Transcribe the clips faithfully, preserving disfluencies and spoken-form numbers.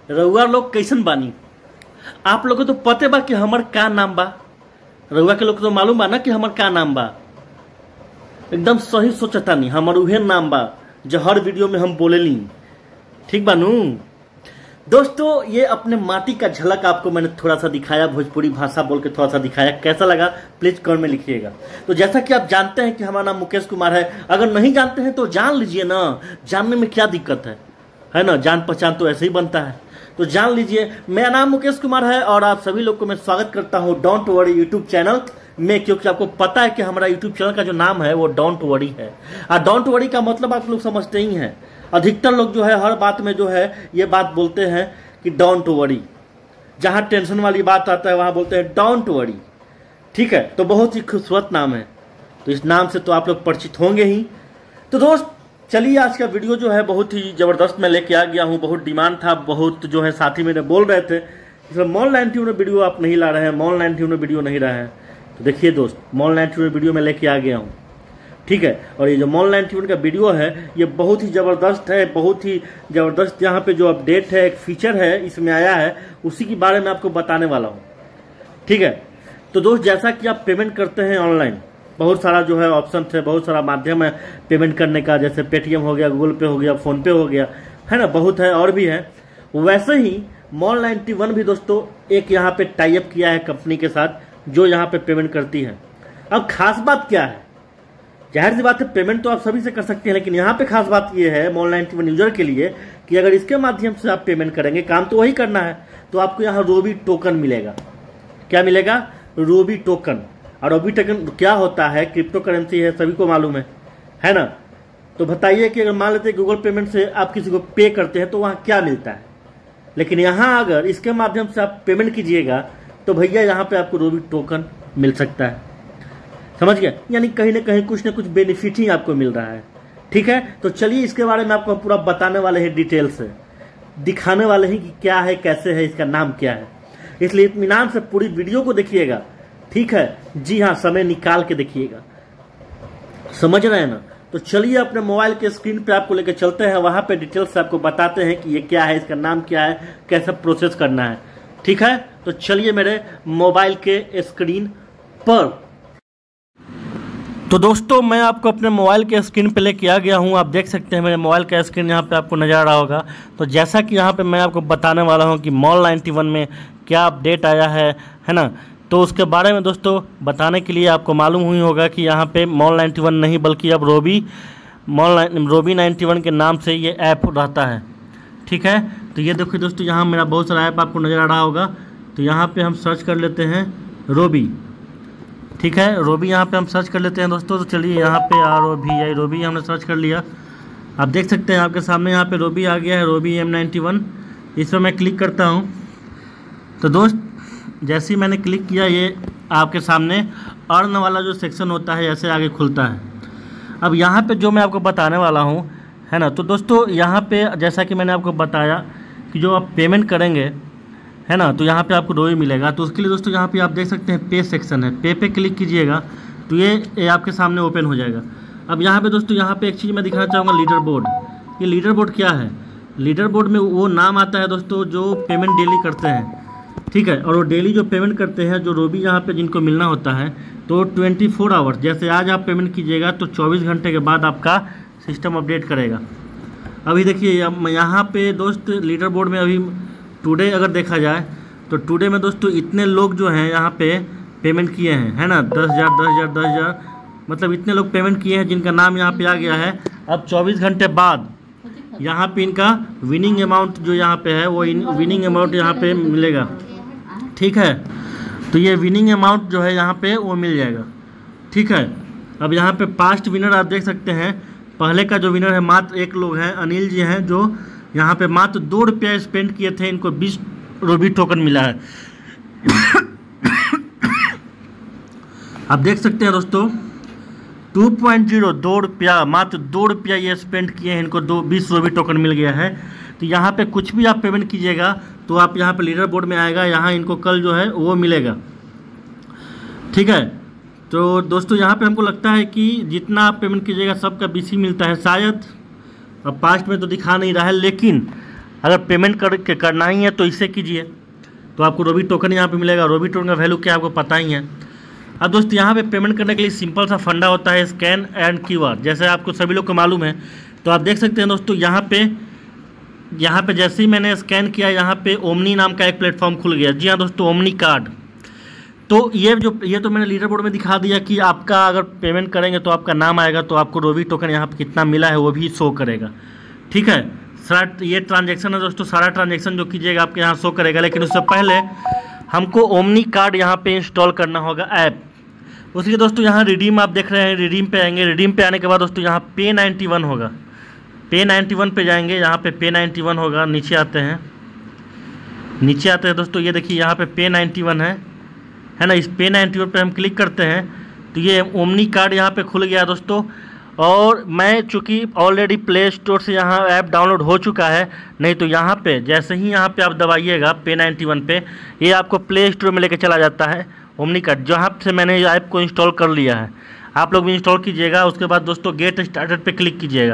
रउआ लोग कैसन बानी? आप लोग को तो पते बा कि हमर का नाम बा। रउआ के लोग को तो मालूम बा ना कि हमर का नाम बा। एकदम सही सोचतानी, हमर उहे नाम बा जो हर वीडियो में हम बोलेली। ठीक बानू दोस्तों, ये अपने माटी का झलक आपको मैंने थोड़ा सा दिखाया, भोजपुरी भाषा बोल के थोड़ा सा दिखाया। कैसा लगा प्लीज कमेंट में लिखिएगा। तो जैसा कि आप जानते हैं कि हमारा नाम मुकेश कुमार है, अगर नहीं जानते हैं तो जान लीजिए ना, जानने में क्या दिक्कत है, है ना। जान पहचान तो ऐसे ही बनता है, तो जान लीजिए। मेरा नाम मुकेश कुमार है और आप सभी लोग को मैं स्वागत करता हूँ डोंट वरी यूट्यूब चैनल में, क्योंकि आपको पता है कि हमारा यूट्यूब चैनल का जो नाम है वो डोंट वरी है। और डोंट वरी का मतलब आप लोग समझते ही हैं। अधिकतर लोग जो है हर बात में जो है ये बात बोलते हैं कि डोंट वरी, जहाँ टेंशन वाली बात आता है वहाँ बोलते हैं डोंट वरी। ठीक है, तो बहुत ही खूबसूरत नाम है, तो इस नाम से तो आप लोग परिचित होंगे ही। तो दोस्त चलिए, आज का वीडियो जो है बहुत ही ज़बरदस्त मैं लेके आ गया हूँ। बहुत डिमांड था, बहुत जो है साथी मेरे बोल रहे थे इसमें मॉल नाइनटी में वीडियो आप नहीं ला रहे हैं, मॉल नाइनटी में वीडियो नहीं रहा है। तो देखिए दोस्त, मॉल नाइनटी में वीडियो मैं लेके आ गया हूँ। ठीक है, और ये जो मॉल नाइनटी का वीडियो है ये बहुत ही ज़बरदस्त है, बहुत ही ज़बरदस्त। यहाँ पे जो अपडेट है, एक फीचर है इसमें आया है, उसी के बारे में आपको बताने वाला हूँ। ठीक है, तो दोस्त जैसा कि आप पेमेंट करते हैं ऑनलाइन, बहुत सारा जो है ऑप्शन है, बहुत सारा माध्यम है पेमेंट करने का, जैसे पेटीएम हो गया, गूगल पे हो गया, फोन पे हो गया, है ना, बहुत है और भी है। वैसे ही मॉल नाइनटी वन भी दोस्तों एक यहाँ पे टाई अप किया है कंपनी के साथ जो यहाँ पे पेमेंट करती है। अब खास बात क्या है, जाहिर सी बात है पेमेंट तो आप सभी से कर सकते हैं, लेकिन यहाँ पे खास बात ये है मॉल नाइनटी वन यूजर के लिए कि अगर इसके माध्यम से आप पेमेंट करेंगे, काम तो वही करना है, तो आपको यहाँ रोबी टोकन मिलेगा। क्या मिलेगा? Robi token. और रोबी टोकन क्या होता है? क्रिप्टो करेंसी है, सभी को मालूम है, है ना। तो बताइए कि अगर मान लेते हैं गूगल पेमेंट से आप किसी को पे करते हैं तो वहाँ क्या मिलता है, लेकिन यहाँ अगर इसके माध्यम से आप पेमेंट कीजिएगा तो भैया यहाँ पे आपको रोबी टोकन मिल सकता है। समझ गए? यानी कहीं ना कहीं कुछ ना कुछ बेनिफिट ही आपको मिल रहा है। ठीक है, तो चलिए इसके बारे में आपको पूरा बताने वाले हैं, डिटेल से दिखाने वाले हैं कि क्या है, कैसे है, इसका नाम क्या है। इसलिए इत्मीनान से पूरी वीडियो को देखिएगा। ठीक है, जी हाँ, समय निकाल के देखिएगा, समझ रहे हैं ना। तो चलिए अपने मोबाइल के स्क्रीन पे आपको लेकर चलते हैं, वहां पे डिटेल से आपको बताते हैं कि ये क्या है, इसका नाम क्या है, कैसे प्रोसेस करना है। ठीक है, तो चलिए मेरे मोबाइल के स्क्रीन पर। तो दोस्तों मैं आपको अपने मोबाइल के स्क्रीन पे लेके आ गया हूँ। आप देख सकते हैं मेरे मोबाइल का स्क्रीन यहाँ पे आपको नज़र आ रहा होगा। तो जैसा कि यहाँ पे मैं आपको बताने वाला हूँ कि मॉल नाइनटी वन में क्या अपडेट आया है, है ना। तो उसके बारे में दोस्तों बताने के लिए आपको मालूम हुई होगा कि यहाँ पे मॉल नाइनटी वन नहीं बल्कि अब Robi mall Robi ninety one के नाम से ये ऐप रहता है। ठीक है, तो ये देखिए दोस्तों, यहाँ मेरा बहुत सारा ऐप आपको नज़र आ रहा होगा। तो यहाँ पर हम सर्च कर लेते हैं रोबी। ठीक है, रोबी यहाँ पे हम सर्च कर लेते हैं दोस्तों। तो चलिए यहाँ पे आर ओ भी आई रोबी हमने सर्च कर लिया। आप देख सकते हैं आपके सामने यहाँ पे रोबी आ गया है, रोबी एम नाइन्टी वन। इस पर मैं क्लिक करता हूँ। तो दोस्त जैसे ही मैंने क्लिक किया, ये आपके सामने अर्न वाला जो सेक्शन होता है ऐसे आगे खुलता है। अब यहाँ पे जो मैं आपको बताने वाला हूँ, है ना, तो दोस्तों यहाँ पे जैसा कि मैंने आपको बताया कि जो आप पेमेंट करेंगे, है ना, तो यहाँ पे आपको रोबी मिलेगा। तो उसके लिए दोस्तों यहाँ पे आप देख सकते हैं पे सेक्शन है, पे पे क्लिक कीजिएगा तो ये, ये आपके सामने ओपन हो जाएगा। अब यहाँ पे दोस्तों यहाँ पे एक चीज़ मैं दिखाना चाहूँगा, लीडर बोर्ड। ये लीडर बोर्ड क्या है? लीडर बोर्ड में वो नाम आता है दोस्तों जो पेमेंट डेली करते हैं। ठीक है, और वो डेली जो पेमेंट करते हैं, जो रोबी यहाँ पे जिनको मिलना होता है, तो ट्वेंटी फोर आवर्स, जैसे आज आप पेमेंट कीजिएगा तो चौबीस घंटे के बाद आपका सिस्टम अपडेट करेगा। अभी देखिए यहाँ पे दोस्त लीडर बोर्ड में अभी टुडे अगर देखा जाए तो टुडे में दोस्तों इतने लोग जो हैं यहाँ पे पेमेंट किए हैं, है ना, दस हज़ार दस हज़ार दस हज़ार मतलब इतने लोग पेमेंट किए हैं जिनका नाम यहाँ पे आ गया है। अब चौबीस घंटे बाद यहाँ पे इनका विनिंग अमाउंट जो यहाँ पे है वो विनिंग अमाउंट यहाँ पे मिलेगा। ठीक है, तो ये विनिंग अमाउंट जो है यहाँ पे वो मिल जाएगा। ठीक है, अब यहाँ पे पास्ट विनर आप देख सकते हैं। पहले का जो विनर है मात्र एक लोग हैं, अनिल जी हैं, जो यहाँ पे मात्र दो रुपया स्पेंड किए थे, इनको बीस रोबी टोकन मिला है। आप देख सकते हैं दोस्तों टू पॉइंट ज़ीरो दो रुपया, मात्र दो रुपया ये स्पेंड किए हैं, इनको दो बीस रोबी टोकन मिल गया है। तो यहाँ पे कुछ भी आप पेमेंट कीजिएगा तो आप यहाँ पे लीडर बोर्ड में आएगा, यहाँ इनको कल जो है वो मिलेगा। ठीक है, तो दोस्तों यहाँ पे हमको लगता है कि जितना आप पेमेंट कीजिएगा सबका बीस ही मिलता है शायद। अब पास्ट में तो दिखा नहीं रहा है, लेकिन अगर पेमेंट कर करना ही है तो इससे कीजिए, तो आपको रोबी टोकन यहाँ पे मिलेगा। रोबी टोकन का वैल्यू क्या आपको पता ही है। अब दोस्तों यहाँ पे पेमेंट करने के लिए सिंपल सा फंडा होता है, स्कैन एंड क्यूआर, जैसे आपको सभी लोग को मालूम है। तो आप देख सकते हैं दोस्तों यहाँ पे यहाँ पे जैसे ही मैंने स्कैन किया, यहाँ पे ओमनी नाम का एक प्लेटफॉर्म खुल गया। जी हाँ दोस्तों, ओमनी कार्ड। तो ये जो ये तो मैंने लीडर बोर्ड में दिखा दिया कि आपका अगर पेमेंट करेंगे तो आपका नाम आएगा, तो आपको रोबी टोकन यहाँ पे कितना मिला है वो भी शो करेगा। ठीक है, सारा ये ट्रांजैक्शन है दोस्तों, सारा ट्रांजैक्शन जो कीजिएगा आपके यहाँ शो करेगा। लेकिन उससे पहले हमको ओमनी कार्ड यहाँ पे इंस्टॉल करना होगा ऐप। उसके दोस्तों यहाँ रिडीम आप देख रहे हैं, रिडीम पे आएंगे। रिडीम पे आने के बाद दोस्तों यहाँ पे नाइन्टी वन होगा, पे नाइन्टी वन पे जाएंगे। यहाँ पे पे नाइन्टी वन होगा, नीचे आते हैं, नीचे आते हैं दोस्तों, ये देखिए यहाँ पे पे नाइन्टी वन है है ना। इस पे नाइन्टी वन पे हम क्लिक करते हैं तो ये ओमनी कार्ड यहाँ पे खुल गया दोस्तों। और मैं चूँकि ऑलरेडी प्ले स्टोर से यहाँ ऐप डाउनलोड हो चुका है, नहीं तो यहाँ पे जैसे ही यहाँ पे आप दबाइएगा पे नाइन्टी वन पे, ये आपको प्ले स्टोर में लेके चला जाता है ओमनी कार्ड, जहाँ से मैंने ऐप को इंस्टॉल कर लिया है। आप लोग भी इंस्टॉल कीजिएगा। उसके बाद दोस्तों गेट स्टार्टेड पे क्लिक कीजिएगा,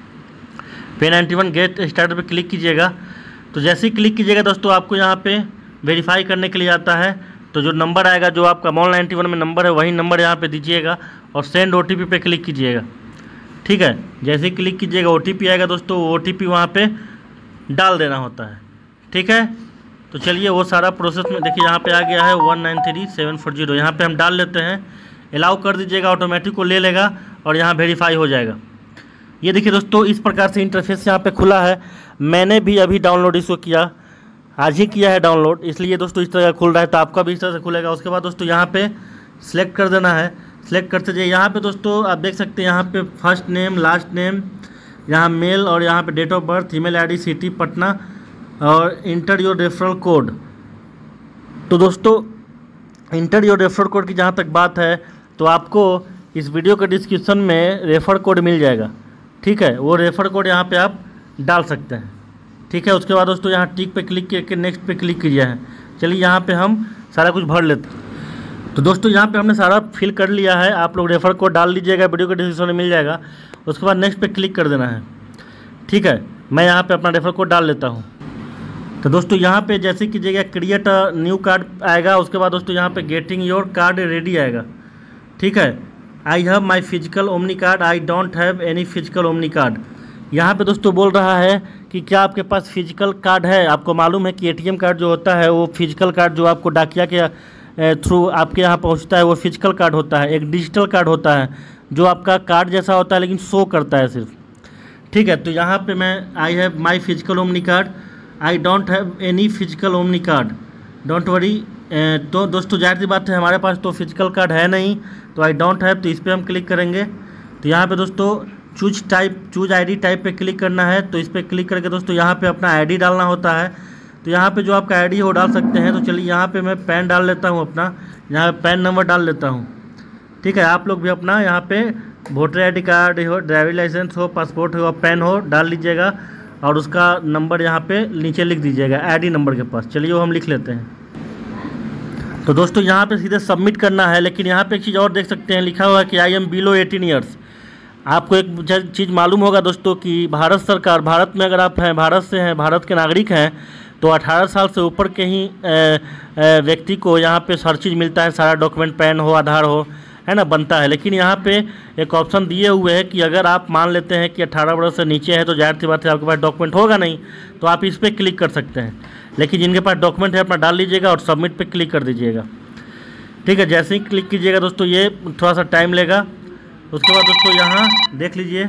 पे नाइन्टी वन गेट स्टार्टेड पे क्लिक कीजिएगा। तो जैसे ही क्लिक कीजिएगा दोस्तों आपको यहाँ पे वेरीफाई करने के लिए आता है। तो जो नंबर आएगा, जो आपका मॉल नाइन्टी वन में नंबर है, वही नंबर यहाँ पे दीजिएगा और सेंड ओटीपी पे क्लिक कीजिएगा। ठीक है, जैसे ही क्लिक कीजिएगा ओटीपी आएगा दोस्तों, वो ओटीपी वहाँ पे डाल देना होता है। ठीक है, तो चलिए वो सारा प्रोसेस में देखिए यहाँ पे आ गया है one nine three seven four zero, यहाँ पे हम डाल लेते हैं, अलाउ कर दीजिएगा, ऑटोमेटिक को ले लेगा और यहाँ वेरीफाई हो जाएगा। ये देखिए दोस्तों, इस प्रकार से इंटरफेस यहाँ पे खुला है। मैंने भी अभी डाउनलोड इसको किया, आज ही किया है डाउनलोड, इसलिए दोस्तों इस तरह का खुल रहा है। तो आपका भी इस तरह से खुलेगा। उसके बाद दोस्तों यहाँ पे सिलेक्ट कर देना है, सिलेक्ट करते जाइए। यहाँ पे दोस्तों आप देख सकते हैं यहाँ पे फर्स्ट नेम, लास्ट नेम, यहाँ मेल और यहाँ पे date of birth, email ID, city Patna और इंटर योर रेफरल कोड। तो दोस्तों इंटर योर रेफरल कोड की जहाँ तक बात है, तो आपको इस वीडियो के डिस्क्रिप्शन में रेफर कोड मिल जाएगा। ठीक है, वो रेफर कोड यहाँ पे आप डाल सकते हैं। ठीक है, उसके बाद दोस्तों यहाँ टिक पे क्लिक करके नेक्स्ट पे क्लिक कीजिए है। चलिए यहाँ पे हम सारा कुछ भर लेते हैं। तो दोस्तों यहाँ पे हमने सारा फिल कर लिया है। आप लोग रेफर कोड डाल लीजिएगा, वीडियो के डिस्क्रिप्शन में मिल जाएगा। उसके बाद नेक्स्ट पे क्लिक कर देना है। ठीक है, मैं यहाँ पे अपना रेफर कोड डाल लेता हूँ। तो दोस्तों यहाँ पे जैसे कीजिएगा क्रिएट न्यू कार्ड आएगा। उसके बाद दोस्तों यहाँ पे गेटिंग योर कार्ड रेडी आएगा। ठीक है, I have my physical omni card, I don't have any physical omni card. यहाँ पे दोस्तों बोल रहा है कि क्या आपके पास फिजिकल कार्ड है। आपको मालूम है कि एटीएम कार्ड जो होता है वो फिजिकल कार्ड जो आपको डाकिया के थ्रू आपके यहाँ पहुँचता है वो फिजिकल कार्ड होता है। एक डिजिटल कार्ड होता है जो आपका कार्ड जैसा होता है लेकिन शो करता है सिर्फ। ठीक है, तो यहाँ पे मैं I have my physical omni card, I don't have any physical omni card, don't worry. तो दोस्तों जाहिर सी बात है हमारे पास तो फिजिकल कार्ड है नहीं, तो आई डोंट हैव, तो इस पर हम क्लिक करेंगे। तो यहाँ पे दोस्तों choose type choose ID type पे क्लिक करना है। तो इस पर क्लिक करके दोस्तों यहाँ पे अपना आईडी डालना होता है। तो यहाँ पे जो आपका आईडी है वो डाल सकते हैं। तो चलिए यहाँ पे मैं पैन डाल लेता हूँ अपना, यहाँ पे पैन नंबर डाल लेता हूँ। ठीक है, आप लोग भी अपना यहाँ पे वोटर आई डी कार्ड हो, ड्राइविंग लाइसेंस हो, पासपोर्ट हो, पैन हो डाल लीजिएगा और उसका नंबर यहाँ पे नीचे लिख दीजिएगा आईडी नंबर के पास। चलिए वो हम लिख लेते हैं। तो दोस्तों यहाँ पे सीधे सबमिट करना है। लेकिन यहाँ पे एक चीज़ और देख सकते हैं, लिखा हुआ है कि I am below eighteen years. आपको एक चीज़ मालूम होगा दोस्तों कि भारत सरकार, भारत में अगर आप हैं, भारत से हैं, भारत के नागरिक हैं, तो अठारह साल से ऊपर के ही व्यक्ति को यहाँ पे हर चीज़ मिलता है, सारा डॉक्यूमेंट, पैन हो, आधार हो, है ना, बनता है। लेकिन यहाँ पे एक ऑप्शन दिए हुए है कि अगर आप मान लेते हैं कि अठारह वर्ष से नीचे है तो जाहिर सी बात है आपके पास डॉक्यूमेंट होगा नहीं, तो आप इस पर क्लिक कर सकते हैं। लेकिन जिनके पास डॉक्यूमेंट है अपना डाल लीजिएगा और सबमिट पे क्लिक कर दीजिएगा। ठीक है, जैसे ही क्लिक कीजिएगा दोस्तों ये थोड़ा सा टाइम लेगा। उसके बाद दोस्तों यहाँ देख लीजिए।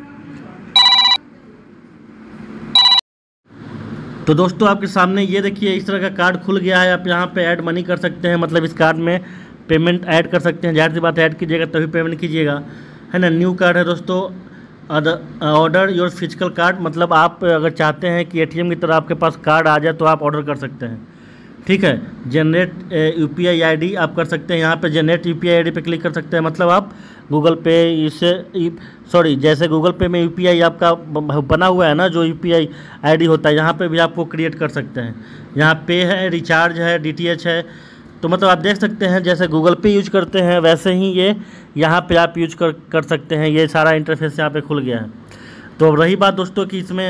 तो दोस्तों आपके सामने ये देखिए इस तरह का कार्ड खुल गया है। आप यहाँ पे ऐड मनी कर सकते हैं, मतलब इस कार्ड में पेमेंट ऐड कर सकते हैं। जाहिर सी बात ऐड कीजिएगा तभी पेमेंट कीजिएगा, है ना। न्यू कार्ड है दोस्तों, ऑर्डर योर फिजिकल कार्ड, मतलब आप अगर चाहते हैं कि एटीएम की तरह आपके पास कार्ड आ जाए तो आप ऑर्डर कर सकते हैं। ठीक है, जनरेट यूपीआई आईडी आप कर सकते हैं। यहाँ पे जनरेट यूपीआई आईडी पे क्लिक कर सकते हैं, मतलब आप गूगल पे इससे सॉरी जैसे गूगल पे में यूपीआई आपका बना हुआ है ना, जो यूपीआई आईडी होता है, यहाँ पे भी आपको क्रिएट कर सकते हैं। यहाँ पे है, रिचार्ज है, डीटीएच है, तो मतलब आप देख सकते हैं जैसे गूगल पे यूज करते हैं वैसे ही ये यहाँ पे आप यूज कर कर सकते हैं। ये सारा इंटरफेस यहाँ पे खुल गया है। तो अब रही बात दोस्तों कि इसमें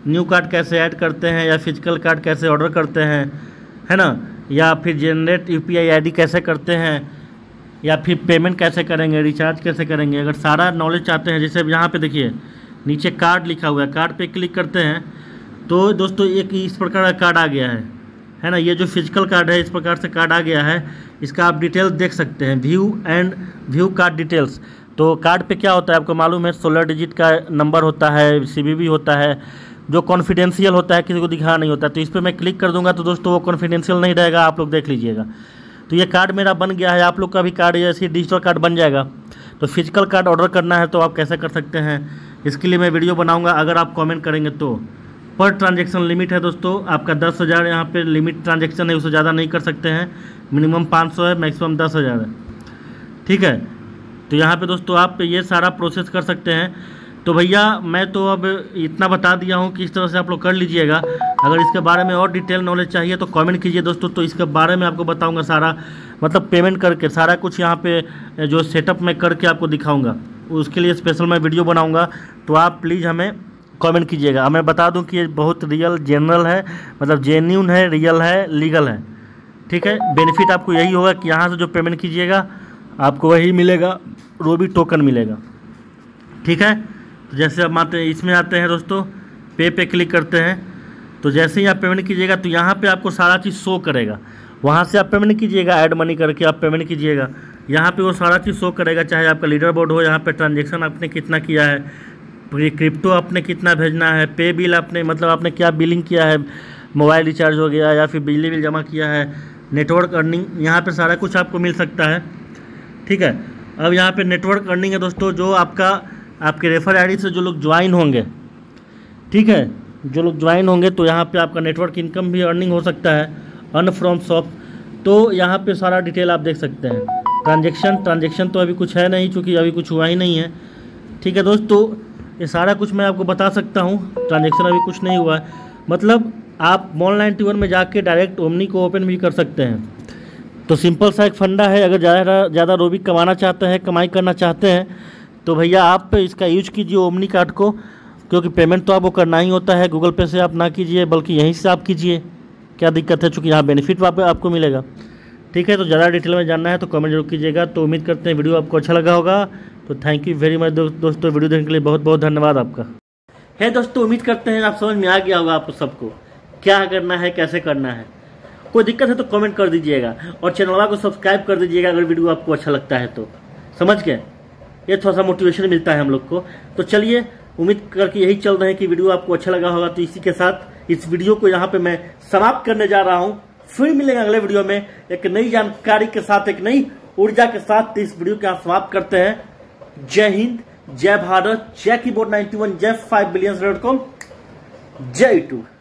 न्यू कार्ड कैसे ऐड करते हैं, या फिजिकल कार्ड कैसे ऑर्डर करते हैं, है ना, या फिर जनरेट यूपीआई आईडी कैसे करते हैं, या फिर पेमेंट कैसे करेंगे, रिचार्ज कैसे करेंगे। अगर सारा नॉलेज चाहते हैं, जैसे यहाँ पे देखिए नीचे कार्ड लिखा हुआ है, कार्ड पे क्लिक करते हैं तो दोस्तों एक इस प्रकार का कार्ड आ गया है है ना। ये जो फिजिकल कार्ड है इस प्रकार से कार्ड आ गया है, इसका आप डिटेल्स देख सकते हैं, view and view card details. तो कार्ड पे क्या होता है आपको मालूम है, सोलह डिजिट का नंबर होता है, सीवीवी होता है, जो कॉन्फिडेंशियल होता है, किसी को दिखाना नहीं होता। तो इस पर मैं क्लिक कर दूंगा तो दोस्तों वो कॉन्फिडेंशियल नहीं रहेगा, आप लोग देख लीजिएगा। तो ये कार्ड मेरा बन गया है, आप लोग का भी कार्ड जैसे डिजिटल कार्ड बन जाएगा। तो फिजिकल कार्ड ऑर्डर करना है तो आप कैसे कर सकते हैं, इसके लिए मैं वीडियो बनाऊंगा, अगर आप कमेंट करेंगे तो। पर ट्रांजैक्शन लिमिट है दोस्तों आपका दस हज़ार, यहाँ पे लिमिट ट्रांजैक्शन है, उससे ज़्यादा नहीं कर सकते हैं। मिनिमम पाँच सौ है, मैक्सिमम दस हज़ार है, ठीक है। तो यहाँ पे दोस्तों आप ये सारा प्रोसेस कर सकते हैं। तो भैया मैं तो अब इतना बता दिया हूँ कि इस तरह से आप लोग कर लीजिएगा। अगर इसके बारे में और डिटेल नॉलेज चाहिए तो कमेंट कीजिए दोस्तों, तो इसके बारे में आपको बताऊंगा सारा, मतलब पेमेंट करके सारा कुछ यहाँ पे जो सेटअप मैं करके आपको दिखाऊंगा, उसके लिए स्पेशल मैं वीडियो बनाऊंगा। तो आप प्लीज़ हमें कमेंट कीजिएगा। मैं बता दूं कि ये बहुत रियल जेनरल है, मतलब जेन्यून है, रियल है, लीगल है, ठीक है। बेनिफिट आपको यही होगा कि यहाँ से जो पेमेंट कीजिएगा आपको वही मिलेगा, रोबी टोकन मिलेगा, ठीक है। तो जैसे अब आते हैं इसमें आते हैं दोस्तों, पे पे क्लिक करते हैं। तो जैसे ही आप पेमेंट कीजिएगा तो यहाँ पे आपको सारा चीज़ शो करेगा, वहाँ से आप पेमेंट कीजिएगा, ऐड मनी करके आप पेमेंट कीजिएगा, यहाँ पे वो सारा चीज़ शो करेगा। चाहे आपका लीडर बोर्ड हो, यहाँ पे ट्रांजेक्शन आपने कितना किया है, क्रिप्टो आपने कितना भेजना है, पे बिल आपने मतलब आपने क्या बिलिंग किया है, मोबाइल रिचार्ज हो गया या फिर बिजली बिल जमा किया है, नेटवर्क अर्निंग, यहाँ पे सारा कुछ आपको मिल सकता है, ठीक है। अब यहाँ पे नेटवर्क अर्निंग है दोस्तों, जो आपका आपके रेफर आईडी से जो लोग ज्वाइन होंगे, ठीक है, जो लोग ज्वाइन होंगे तो यहाँ पे आपका नेटवर्क इनकम भी अर्निंग हो सकता है, अर्न फ्रॉम शॉप। तो यहाँ पे सारा डिटेल आप देख सकते हैं। ट्रांजेक्शन ट्रांजेक्शन तो अभी कुछ है नहीं, चूँकि अभी कुछ हुआ ही नहीं है, ठीक है दोस्तों। ये सारा कुछ मैं आपको बता सकता हूँ, ट्रांजेक्शन अभी कुछ नहीं हुआ है। मतलब आप मॉल नाइन्टी वन में जाके डायरेक्ट ओमनी को ओपन भी कर सकते हैं। तो सिंपल सा एक फंडा है, अगर ज़्यादा ज़्यादा रोबी कमाना चाहते हैं, कमाई करना चाहते हैं तो भैया आप इसका यूज कीजिए ओमनी कार्ड को, क्योंकि पेमेंट तो आपको करना ही होता है, गूगल पे से आप ना कीजिए बल्कि यहीं से आप कीजिए, क्या दिक्कत है, चूँकि यहाँ बेनिफिट वहाँ पे आपको मिलेगा, ठीक है। तो ज़्यादा डिटेल में जानना है तो कमेंट जरूर कीजिएगा। तो उम्मीद करते हैं वीडियो आपको अच्छा लगा होगा। तो थैंक यू वेरी मच दोस्तों, वीडियो देखने के लिए बहुत बहुत धन्यवाद आपका। है दोस्तों, उम्मीद करते हैं आप समझ में आ गया होगा आपको सबको क्या करना है, कैसे करना है। कोई दिक्कत है तो कमेंट कर दीजिएगा और चैनल को सब्सक्राइब कर दीजिएगा अगर वीडियो आपको अच्छा लगता है तो, समझ गए। ये थोड़ा सा मोटिवेशन मिलता है हम लोग को। तो चलिए, उम्मीद करके यही चल रहे हैं कि वीडियो आपको अच्छा लगा होगा। तो इसी के साथ इस वीडियो को यहाँ पे मैं समाप्त करने जा रहा हूँ। फिर मिलेंगे अगले वीडियो में एक नई जानकारी के साथ, एक नई ऊर्जा के साथ। इस वीडियो को यहाँ समाप्त करते हैं। जय हिंद, जय भारत, जय कीबोर्ड नाइन्टी वन, जय फाइव बिलियंस डॉट कॉम, जय यूट्यूब।